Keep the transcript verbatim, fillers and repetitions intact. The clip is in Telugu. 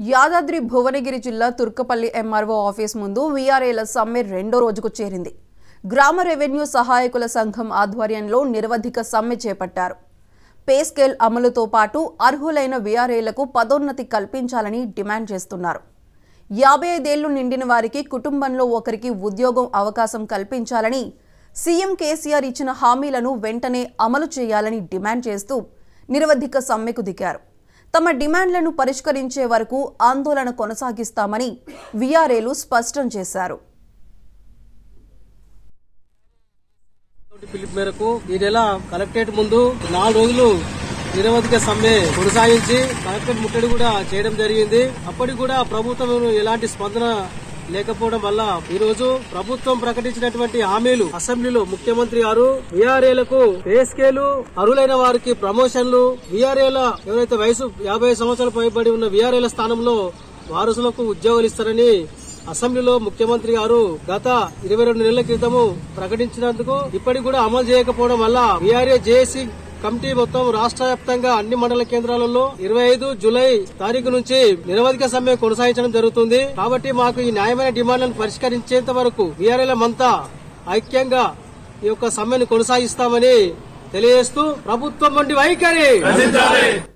యాదాద్రి భువనగిరి జిల్లా తుర్కపల్లి ఎంఆర్ఓ ఆఫీస్ ముందు వీఆర్ఏల సమ్మె రెండో రోజుకు చేరింది. గ్రామ రెవెన్యూ సహాయకుల సంఘం ఆధ్వర్యంలో నిరవధిక సమ్మె చేపట్టారు. పే స్కేల్ అమలుతో పాటు అర్హులైన వీఆర్ఏలకు పదోన్నతి కల్పించాలని డిమాండ్ చేస్తున్నారు. యాభై ఐదేళ్లు నిండిన వారికి కుటుంబంలో ఒకరికి ఉద్యోగం అవకాశం కల్పించాలని, సీఎం కేసీఆర్ ఇచ్చిన హామీలను వెంటనే అమలు చేయాలని డిమాండ్ చేస్తూ నిరవధిక సమ్మెకు దిగారు. తమ డిమాండ్లను పరిష్కరించే వరకు ఆందోళన కొనసాగిస్తామని వీఆర్ఏలు స్పష్టం చేశారు. పిలుపు మేరకు ఈ నెల కలెక్టరేట్ ముందు నాలుగు రోజులు నిరవధిక సమ్మె కొనసాగించి కలెక్టరేట్ ముట్టడి కూడా చేయడం జరిగింది. అప్పటికి కూడా ప్రభుత్వం ఎలాంటి స్పందన లేకపోవడం వల్ల ఈ రోజు ప్రభుత్వం ప్రకటించినటువంటి హామీలు అసెంబ్లీలో ముఖ్యమంత్రి గారు వీఆర్ఏలకు పే స్కేలు, అర్హులైన వారికి ప్రమోషన్లు, వీఆర్ఏల ఎవరైతే వయసు యాభై సంవత్సరాలు పైబడి ఉన్న వీఆర్ఏల స్థానంలో వారసులకు ఉద్యోగాలు ఇస్తారని అసెంబ్లీలో ముఖ్యమంత్రి గారు గత ఇరవై రెండు నెలల క్రితము ప్రకటించినందుకు ఇప్పటికి కూడా అమలు చేయకపోవడం వల్ల వీఆర్ఏ జేఏసీ కమిటీ మొత్తం రాష్ట్ర వ్యాప్తంగా అన్ని మండల కేంద్రాలలో ఇరవై ఐదు జూలై తారీఖు నుంచి నిరవధిక సమ్మె కొనసాగించడం జరుగుతుంది. కాబట్టి మాకు ఈ న్యాయమైన డిమాండ్లను పరిష్కరించేంత వరకు వీఆర్ఏలమంతా ఐక్యంగా ఈ యొక్క సమ్మెను కొనసాగిస్తామని తెలియజేస్తూ ప్రభుత్వం వంటి వైఖరి